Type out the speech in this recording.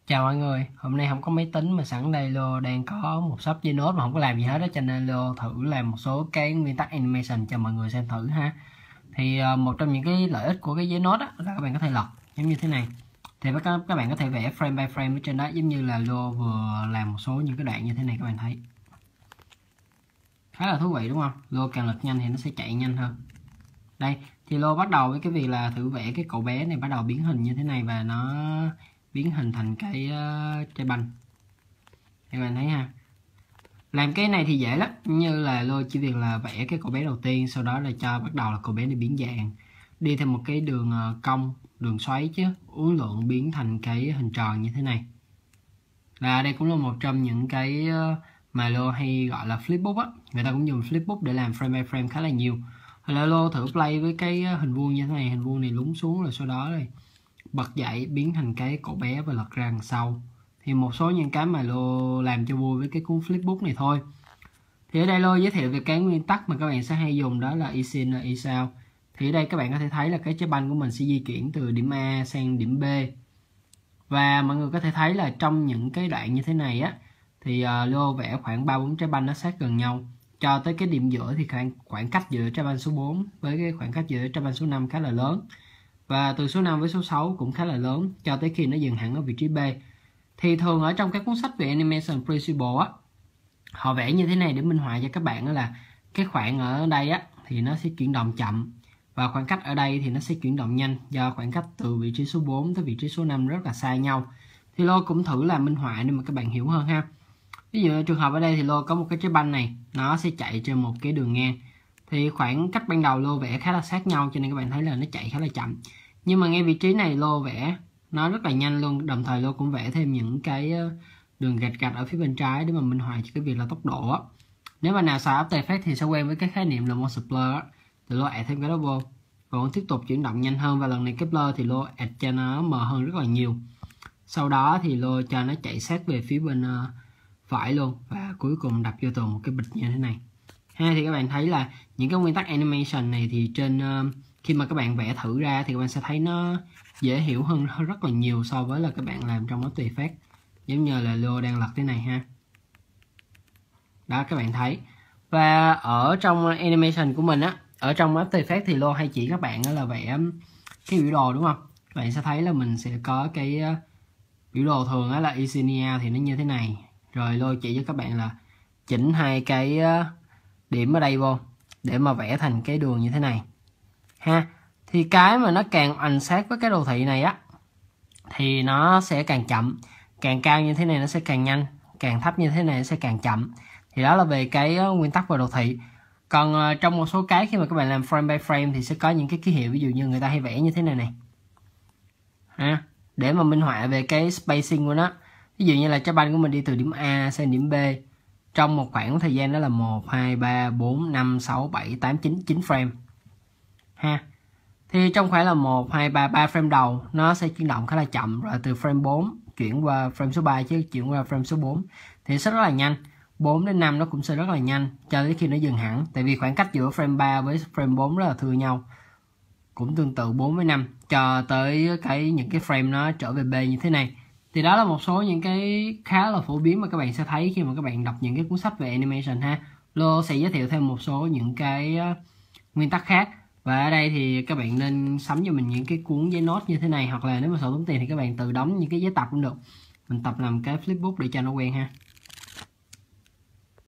Chào mọi người, hôm nay không có máy tính mà sẵn đây Lô đang có một shop giấy nốt mà không có làm gì hết đó, cho nên Lô thử làm một số cái nguyên tắc animation cho mọi người xem thử ha. Thì một trong những cái lợi ích của cái giấy nốt là các bạn có thể lật giống như thế này. Thì các bạn có thể vẽ frame by frame ở trên đó, giống như là Lô vừa làm một số những cái đoạn như thế này, các bạn thấy khá là thú vị đúng không? Lô càng lật nhanh thì nó sẽ chạy nhanh hơn. Đây thì Lô bắt đầu với cái việc là thử vẽ cái cậu bé này bắt đầu biến hình như thế này, và nó biến hình thành cái trái banh. Các bạn thấy ha, làm cái này thì dễ lắm, như là Lô chỉ việc là vẽ cái cậu bé đầu tiên, sau đó là cho bắt đầu là cậu bé này biến dạng, đi theo một cái đường cong, đường xoáy chứ uốn lượn biến thành cái hình tròn như thế này. Là đây cũng là một trong những cái mà Lô hay gọi là flipbook á, người ta cũng dùng flipbook để làm frame by frame khá là nhiều. Hoặc là Lô thử play với cái hình vuông như thế này, hình vuông này lún xuống rồi sau đó này bật dậy biến thành cái cậu bé và lật ra đằng sau. Thì một số những cái mà Lô làm cho vui với cái cuốn flipbook này thôi. Thì ở đây Lô giới thiệu về cái nguyên tắc mà các bạn sẽ hay dùng, đó là ease in ease out. Thì ở đây các bạn có thể thấy là cái trái banh của mình sẽ di chuyển từ điểm A sang điểm B. Và mọi người có thể thấy là trong những cái đoạn như thế này á, thì Lô vẽ khoảng 3-4 trái banh nó sát gần nhau. Cho tới cái điểm giữa thì khoảng cách giữa trái banh số 4 với cái khoảng cách giữa trái banh số 5 khá là lớn. Và từ số 5 với số 6 cũng khá là lớn, cho tới khi nó dừng hẳn ở vị trí B. Thì thường ở trong các cuốn sách về Animation Principle á, họ vẽ như thế này để minh họa cho các bạn, đó là cái khoảng ở đây á thì nó sẽ chuyển động chậm, và khoảng cách ở đây thì nó sẽ chuyển động nhanh, do khoảng cách từ vị trí số 4 tới vị trí số 5 rất là xa nhau. Thì Lô cũng thử làm minh họa để mà các bạn hiểu hơn ha. Ví dụ trường hợp ở đây thì Lô có một cái trái banh này, nó sẽ chạy trên một cái đường ngang. Thì khoảng cách ban đầu Lô vẽ khá là sát nhau, cho nên các bạn thấy là nó chạy khá là chậm. Nhưng mà ngay vị trí này Lô vẽ nó rất là nhanh luôn, đồng thời Lô cũng vẽ thêm những cái đường gạch gạch ở phía bên trái để mà minh họa cho cái việc là tốc độ á. Nếu mà nào xài After Effects thì sẽ quen với cái khái niệm là motion blur á, thì Lô add thêm cái đó vô và cũng tiếp tục chuyển động nhanh hơn, và lần này cái blur thì Lô add cho nó mờ hơn rất là nhiều. Sau đó thì Lô cho nó chạy sát về phía bên phải luôn, và cuối cùng đập vô tường một cái bịch như thế này ha. Thì các bạn thấy là những cái nguyên tắc animation này thì trên khi mà các bạn vẽ thử ra thì các bạn sẽ thấy nó dễ hiểu hơn rất là nhiều so với là các bạn làm trong After Effects, giống như là Lô đang lật thế này ha. Đó các bạn thấy. Và ở trong animation của mình á, ở trong After Effects thì Lô hay chỉ các bạn là vẽ cái biểu đồ đúng không? Các bạn sẽ thấy là mình sẽ có cái biểu đồ thường á là Easy thì nó như thế này. Rồi Lô chỉ cho các bạn là chỉnh hai cái điểm ở đây vô để mà vẽ thành cái đường như thế này ha. Thì cái mà nó càng ảnh sát với cái đồ thị này á thì nó sẽ càng chậm, càng cao như thế này nó sẽ càng nhanh, càng thấp như thế này nó sẽ càng chậm. Thì đó là về cái nguyên tắc về đồ thị. Còn trong một số cái khi mà các bạn làm frame by frame thì sẽ có những cái ký hiệu, ví dụ như người ta hay vẽ như thế này này ha, để mà minh họa về cái spacing của nó. Ví dụ như là trái banh của mình đi từ điểm A sang điểm B trong một khoảng thời gian đó là 1, 2, 3, 4, 5, 6, 7, 8, 9 frame ha. Thì trong khoảng là 1, 2, 3 frame đầu nó sẽ chuyển động khá là chậm, rồi từ frame 4 chuyển qua frame số 3 chứ chuyển qua frame số 4 thì sẽ rất là nhanh. 4 đến 5 nó cũng sẽ rất là nhanh cho đến khi nó dừng hẳn, tại vì khoảng cách giữa frame 3 với frame 4 rất là thưa nhau. Cũng tương tự 4 với 5 cho tới những cái frame nó trở về B như thế này. Thì đó là một số những cái khá là phổ biến mà các bạn sẽ thấy khi mà các bạn đọc những cái cuốn sách về animation ha. Lô sẽ giới thiệu thêm một số những cái nguyên tắc khác. Và ở đây thì các bạn nên sắm cho mình những cái cuốn giấy nốt như thế này, hoặc là nếu mà sợ tốn tiền thì các bạn tự đóng những cái giấy tập cũng được. Mình tập làm cái flipbook để cho nó quen ha.